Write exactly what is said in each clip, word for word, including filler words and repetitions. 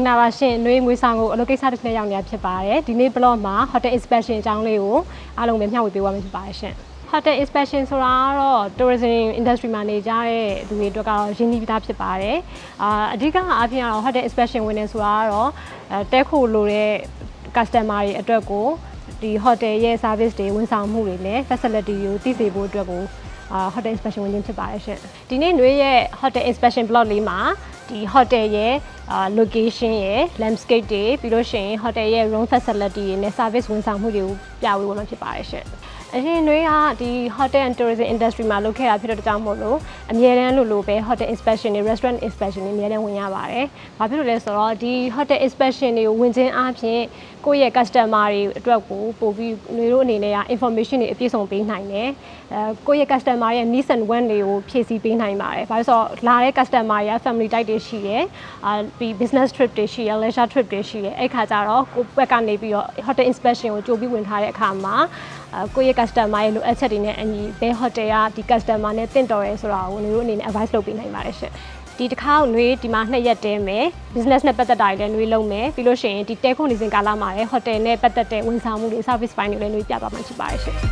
င်္ဂလာပါရှင်နှွေးငွေဆောင်ကိုအလုပ်ကိစ္စတစ်ခုနဲ့ရောက်နေတာဖြစ်ပါတယ်ဒီနေ့ blog မှာ hotel inspection အကြောင်းလေးကိုအားလုံးပဲမျှဝေပေးသွားမှာဖြစ်ပါတယ်ရှင် hotel inspection ဆိုတာကတော့ tourism industry မှာနေကြတဲ့သူတွေအတွက်ကတော့ရင်းနှီးပြီးသားဖြစ်ပါတယ်အာအဓိကအပြင်ကတော့ hotel inspection ဝင်နေဆိုတာကတော့တဲခိုလိုတဲ့ customer တွေအတွက်ကိုဒီ hotel ရဲ့ service တွေဝန်ဆောင်မှုတွေနဲ့ facility ကိုသိစေဖို့အတွက်ကိုအာ hotel inspection ဝင်ခြင်းဖြစ်ပါတယ်ရှင်ဒီနေ့ຫນွေရဲ့ hotel inspection blog လေးမှာဒီ hotel ရဲ့ location ရဲ့ landscape တွေပြီးလို့ရှိရင် hotel ရဲ့ room facility တွေနဲ့ service ဝန်ဆောင်မှုတွေကိုပြဝေဖို့ဖြစ်ပါတယ်ရှင်အရင်ຫນွေကဒီ hotel and tourism industry မှာလုပ်ခဲ့တာဖြစ်တဲ့ကြောင့်မို့လို့အမြဲတမ်းလို့လို့ပဲ hotel inspection တွေ restaurant inspection တွေအမြဲတမ်းဝင်ရပါတယ်။ဘာဖြစ်လို့လဲဆိုတော့ဒီ hotel inspection တွေကိုဝင်ခြင်းအပြင်ကိုယ့်ရဲ့ customer တွေအတွက်ကိုပို့ပြီးຫນွေတို့အနေနဲ့က information တွေအပြည့်စုံပေးနိုင်တယ်။အဲကိုယ့်ရဲ့ customer ရဲ့ needs and wants တွေကိုဖြည့်ဆည်းပေးနိုင်ပါတယ်။ဘာလို့ဆိုတော့လာတဲ့ customer တွေက family type တွေရှိတယ်။အာပြီး business trip တွေရှိတယ် leisure trip တွေရှိတယ်။အဲ့ခါကျတော့ကိုယ့်ဘက်ကနေပြီးတော့ hotel inspection ကိုကြိုပြီးဝင်ထားတဲ့အခါမှာကိုယ့်ရဲ့ customer ရဲ့လိုအပ်ချက်တွေနဲ့အညီဘယ် hotel ကဒီ customer နဲ့တင့်တော်ရဲဆိုတာကိုຫນွေတို့အနေနဲ့ advice လုပ်ပေးနိုင်ပါတယ်ရှင်ဒီတစ်ခါຫນွေဒီမှာနှစ်ရက်တဲမယ် business နဲ့ပတ်သက်တာတွေလည်းຫນွေလုပ်မယ်ပြီးလို့ရှိရင်ဒီတဲခုနေစဉ်ကာလမှာလည်း hotel နဲ့ပတ်သက်တဲ့ဝန်ဆောင်မှုတွေ service ပိုင်းတွေလည်းຫນွေပြသွားမှာဖြစ်ပါတယ်ရှင်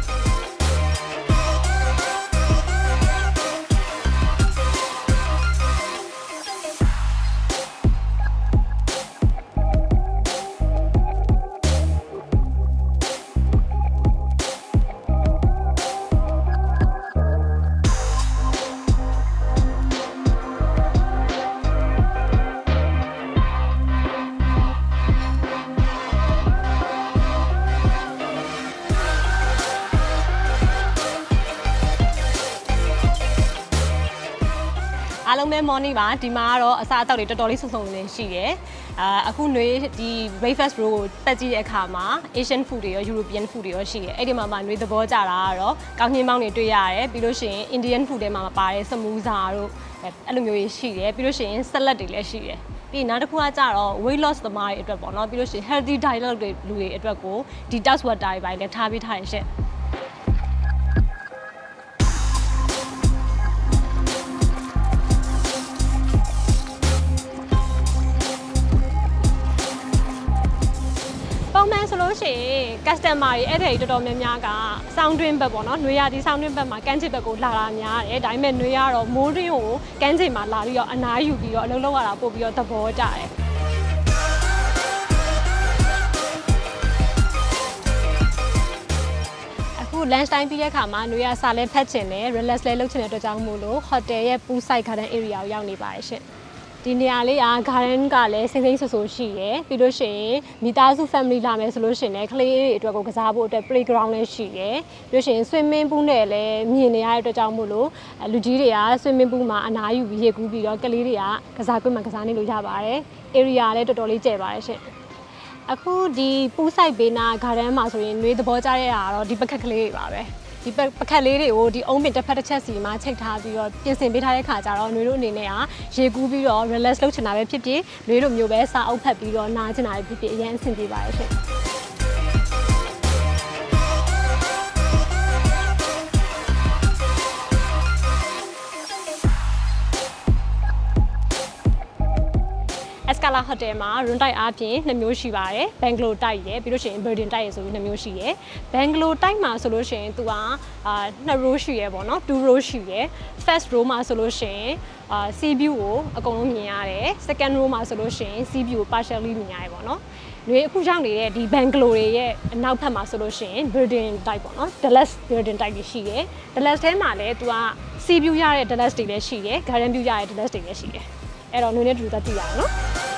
အားလုံးပဲ morning ပါဒီမှာကတော့အစားအသောက်တွေတော်တော်လေးစုံစုံလင်ရှိတယ်အာအခုຫນွေဒီ breakfast row ကိုတက်ကြည့်တဲ့အခါမှာ Asian food တွေရော European food တွေရောရှိတယ်အဲ့ဒီမှာမှຫນွေသဘောကျတာကတော့ကောင်းညင်းပေါင်းတွေတွေ့ရတယ်ပြီးလို့ရှိရင် Indian food တွေမှာပါတဲ့ samosa တို့အဲ့လိုမျိုးတွေရှိတယ်ပြီးလို့ရှိရင် salad တွေလည်းရှိတယ်ပြီးနောက်တစ်ခုကကြတော့ weight loss သမားတွေအတွက်ပေါ့နော်ပြီးလို့ရှိရင် healthy diet တွေလူတွေအတွက်ကို detox water တွေပိုင်းလည်းထားပေးထားရရှင့်ပုံမှန်ဆိုလို့ရှိရင် customer တွေအဲ့ဒါတွေတော်တော်များများကစောင်းတွင်းဘက်ပေါ့နော်ຫນွေရဒီစောင်းတွင်းဘက်မှာကမ်းခြေဘက်ကိုလာတာများတယ်ဒါပေမဲ့ຫນွေကတော့မိုးတွင်းကိုကမ်းခြေမှာလာပြီးတော့အနားယူပြီးတော့အလုပ်လုပ်ရတာပို့ပြီးတော့သဘောကျတယ်အခု lunch time ပြီးတဲ့အခါမှာຫນွေရစာလဲဖတ်ချင်တယ် relax လဲလုပ်ချင်တဲ့အတွက်ကြောင့်မို့လို့ hotel ရဲ့ pool side garden area ကိုရောက်နေပါတယ်ရှင့်ဒီနေရာလေးက garden ကလည်းစိမ့်စိမ့်ဆူဆူရှိရယ်ပြီးလို့ရှိရင်မိသားစု family လာမယ်ဆိုလို့ရှိရင်လည်းကလေးတွေအတွက်ကိုကစားဖို့အတွက် playground လည်းရှိရယ်ပြီးလို့ရှိရင် swimming pool နဲ့လည်းမြင်နေရတဲ့အတွက်ကြောင့်မို့လို့လူကြီးတွေက swimming pool မှာအနားယူပြီးရေကူးပြီးတော့ကလေးတွေကကစားကွင်းမှာကစားနေလို့ရပါတယ် area လည်းတော်တော်လေးကျယ်ပါတယ်ရှင့်အခုဒီ pool side ဘေးနာ garden မှာဆိုရင်နှွေးသဘောကျတဲ့ဟာကတော့ဒီပကက်ကလေးတွေပါပဲဒီပကက်လေးတွေကိုဒီအုံးပင်တစ်ဖက်တစ်ချက်စီမှာချိတ်ထားပြီးတော့ပြင်ဆင်ပေးထားတဲ့ခါကျတော့ຫນွေတို့အနေနဲ့ကရေကူးပြီးတော့ relax လုပ်ချင်တာပဲဖြစ်ဖြစ်ຫນွေတို့မျိုးပဲစာအုပ်ဖတ်ပြီးတော့နားချင်တာပဲဖြစ်ဖြစ်အရင်အဆင်ပြေပါရဲ့ရှင်Eskala Hotel မှာ room type အပြင်နှစ်မျိုးရှိပါတယ် Bungalow type ရယ်ပြီးလို့ရှိရင် building type ရယ်ဆိုပြီးနှစ်မျိုးရှိရယ် Bungalow type မှာဆိုလို့ရှိရင်သူကအာနှစ် row ရှိရယ်ပေါ့နော် two row ရှိရယ် first row မှာဆိုလို့ရှိရင်အာ sea view ကိုအကုန်လုံးမြင်ရတယ် second row မှာဆိုလို့ရှိရင် sea view ကို partially မြင်ရတယ်ပေါ့နော်။ဒီအခုရောက်နေတဲ့ဒီ Bungalow တွေရဲ့အနောက်ဘက်မှာဆိုလို့ရှိရင် building type ပေါ့နော် deluxe building type တွေရှိရယ် deluxe ထဲမှာလည်းသူက sea view ရတဲ့ deluxe တွေလည်းရှိရယ် garden view ရတဲ့ deluxe တွေလည်းရှိရယ်အဲ့တော့နည်းနည်းတူတူကြည့်ရအောင်နော်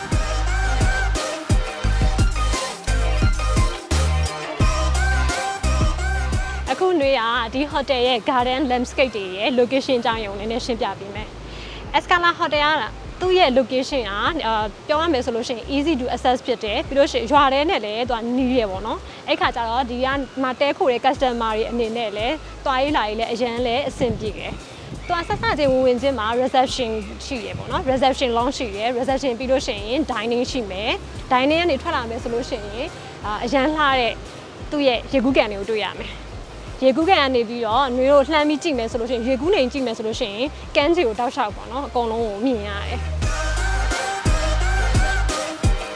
အခုຫນွေကဒီ hotel ရဲ့ garden landscape တွေရဲ့ location အကြောင်းအရာကိုနည်းနည်းရှင်းပြပေးမယ် Eskala Hotel ကသူ့ရဲ့ location ကပြောရမယ်ဆိုလို့ရှိရင် easy to access ဖြစ်တယ်ပြီးလို့ရှိရင်ရွာထဲနဲ့လည်းသူကနီးရပေါ့နော်အဲ့ခါကျတော့ဒီကမှာတဲခိုတဲ့ customer တွေအနေနဲ့လည်းတွားရေးလာရေးလည်းအရန်လည်းအဆင်ပြေတယ်သူကဆက်စချင်းဝင်ဝင်ချင်းမှာ reception ရှိရပေါ့နော် reception lounge ရှိရ reception ပြီးလို့ရှိရင် dining ရှိမယ် dining ကနေထွက်လာမယ်ဆိုလို့ရှိရင်အရန်လှတဲ့သူ့ရဲ့ရေကူးကန်တွေကိုတွေ့ရမယ်ရေကူးကန်ကနေပြီးတော့ຫນွေတို့လှမ်းပြီးကြည့်မယ်ဆိုလို့ရှိရင်ရေကူးနေကြည့်မယ်ဆိုလို့ရှိရင်ကမ်းခြေကိုတောက်လျှောက်ပေါ့နော်အကုန်လုံးကိုမြင်ရတယ်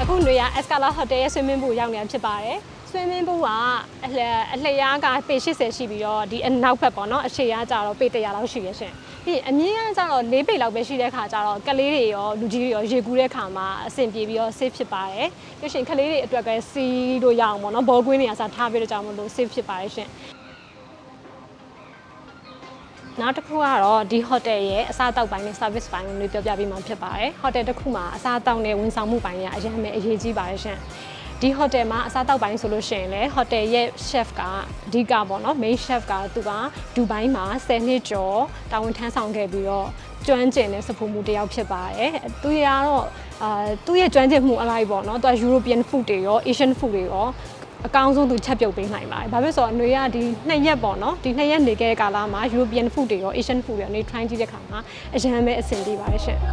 အခု Ngwe Eskala Hotel ရဲ့ swimming pool ရောက်နေတာဖြစ်ပါတယ် swimming pool ကအလျအလျားကပေeightyရှိပြီးတော့ဒီအနောက်ဘက်ပေါ့နော်အခြေရကြတော့ပေone hundredလောက်ရှိရရှင်ပြီးအမြင့်ကကြတော့fourပေလောက်ပဲရှိတဲ့ခါကြတော့ကလေးတွေရောလူကြီးတွေရောရေကူးတဲ့ခါမှာအဆင်ပြေပြီးတော့ safe ဖြစ်ပါတယ်ပြီးရှင်ကလေးတွေအတွက်ကစီးလို့ရအောင်ပေါ့နော်ဘောကွင်းတွေအစားထားပြီးတော့ကြောင်းမလို့ safe ဖြစ်ပါတယ်ရှင်နောက်တစ်ခုကတော့ဒီ hotel ရဲ့အစားအသောက်ပိုင်းနဲ့ service ပိုင်းကိုပြောပြပေးမှာဖြစ်ပါတယ် hotel တစ်ခုမှာအစားအသောက်နဲ့ဝန်ဆောင်မှုပိုင်းကအရင်မဲ့အရေးကြီးပါတယ်ရှင်ဒီ hotel မှာအစားအသောက်ပိုင်းဆိုလို့ရှိရင်လည်း hotel ရဲ့ chef ကအဓိကပေါ့နော် main chef ကသူကဒူဘိုင်းမှာtenနှစ်ကျော်တာဝန်ထမ်းဆောင်ခဲ့ပြီးတော့ကျွမ်းကျင်တဲ့စဖိုးမှုတစ်ယောက်ဖြစ်ပါတယ်သူရတော့အာသူရဲ့ကျွမ်းကျင်မှုအလိုက်ပေါ့နော်သူက European food တွေရော Asian food တွေရောအကောင်းဆုံးသူချက်ပြုတ်ပေးနိုင်ပါတယ်။ဘာဖြစ်ဆိုတော့အနွေကဒီနှစ်ရက်ပေါ့နော်ဒီနှစ်ရက်နေခဲ့တဲ့ကာလမှာ European food တွေရော Asian food တွေရောနေ try ကြည့်တဲ့ခါမှာအရန်ပဲအဆင်ပြေပါတယ်ရှင်။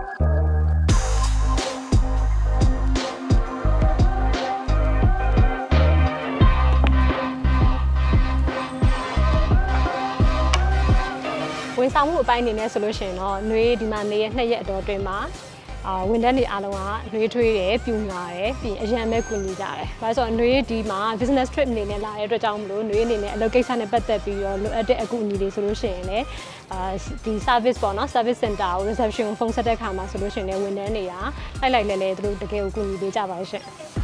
ဝန်ဆောင်မှုအပိုင်းအနေနဲ့ဆိုလို့ရှိရင်တော့Ngweဒီမှာနေရနှစ်ရက်အတော်အတွင်းမှာအာဝန်ထမ်းတွေအားလုံးကနှွေးထွေးတယ်ပြူညာတယ်ပြီးအရန်မဲ့ကူညီကြတယ်။ဒါဆိုတော့နှွေးဒီမှာ business trip အနေနဲ့လာတဲ့အတွက်ကြောင့်မလို့နှွေးအနေနဲ့အလုပ်ကိစ္စနဲ့ပတ်သက်ပြီးတော့လိုအပ်တဲ့အကူအညီတွေဆိုလို့ရှိရင်လည်းအာဒီ service ပေါ့နော် service center ကို reception ကိုဖုန်းဆက်တဲ့ခါမှာဆိုလို့ရှိရင်လည်းဝန်ထမ်းတွေကလိုက်လိုက်လဲလဲသူတို့တကယ်ကိုကူညီပေးကြပါရဲ့ရှင်။